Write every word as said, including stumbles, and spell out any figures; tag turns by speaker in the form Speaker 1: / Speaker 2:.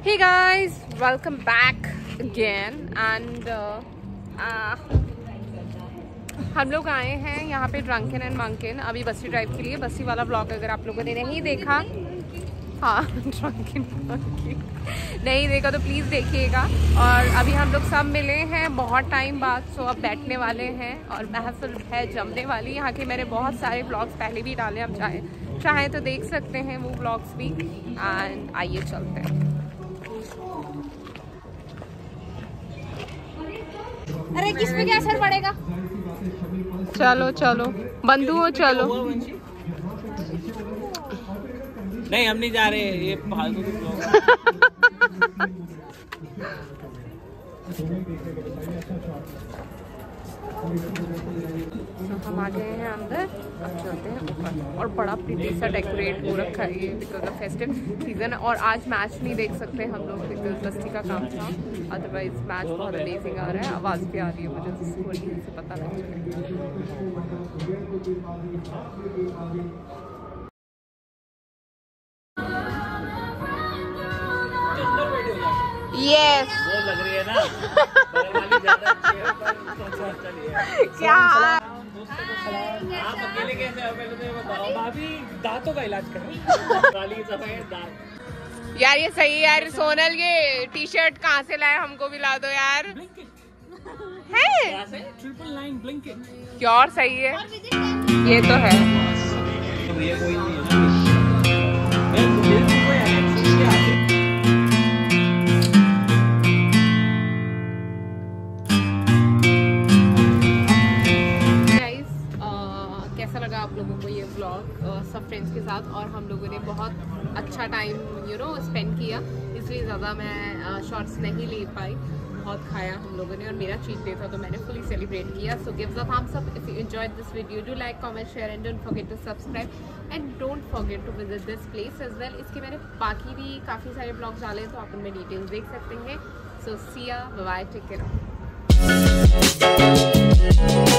Speaker 1: Hey guys, welcome back again and uh, uh, हम लोग आए हैं यहाँ पे ड्रंकन एंड मंकन अभी बस्सी ड्राइव के लिए। बस्सी वाला ब्लॉग अगर आप लोगों ने नहीं देखा, हाँ ड्रंकन मंकन नहीं देखा तो प्लीज़ देखिएगा। और अभी हम लोग सब मिले हैं बहुत टाइम बाद, सो अब बैठने वाले हैं और महफिल है जमने वाली। यहाँ के मैंने बहुत सारे ब्लॉग्स पहले भी डाले, हम चाहे चाहें तो देख सकते हैं वो ब्लॉग्स भी। एंड आइए चलते हैं।
Speaker 2: अरे किस पे क्या असर पड़ेगा?
Speaker 1: चलो चलो बंधु हो, चलो।
Speaker 3: नहीं हम नहीं जा रहे, ये फालतू
Speaker 1: हम आ गए हैं अंदर, अब चलते हैं ऊपर। और बड़ा प्रीटी सा डेकोरेट हो रखा है ये बिकॉज ऑफ फेस्टिव सीजन। और आज मैच नहीं देख सकते हम लोग बिकॉज बस्ती का काम था, अदरवाइज मैच बहुत अमेजिंग आ रहा है। आवाज़ भी आ रही है मुझे स्कूल से पता लग यस
Speaker 3: वो लग रही है ना वाली ज्यादा अच्छी है, पर
Speaker 1: क्या
Speaker 3: आप अकेले कैसे हो? पहले तो ये बताओ। भाभी दांतों का इलाज कर वाली सफाई दांत।
Speaker 1: यार ये सही है यार। सोनल ये टी शर्ट कहाँ से लाए, हमको भी ला दो यार। है
Speaker 3: ट्रिपल नाइन ब्लिंकिट
Speaker 1: क्योर सही है, ये तो है।
Speaker 3: ये कोई नहीं है मैं मुझे कोई है
Speaker 1: आप लोगों को ये व्लॉग सब फ्रेंड्स के साथ। और हम लोगों ने बहुत अच्छा टाइम यू नो स्पेंड किया, इसलिए ज़्यादा मैं शॉर्ट्स नहीं ले पाई। बहुत खाया हम लोगों ने और मेरा चीट डे था तो मैंने फुली सेलिब्रेट किया। So give the thumbs up if you enjoyed this video, do like comment share and don't forget to subscribe and don't forget to visit this place as well. इसके मैंने बाकी भी काफ़ी सारे ब्लॉग्स डाले तो आप उनमें डिटेल्स देख सकते हैं। सो सी या बाय, टेक केयर।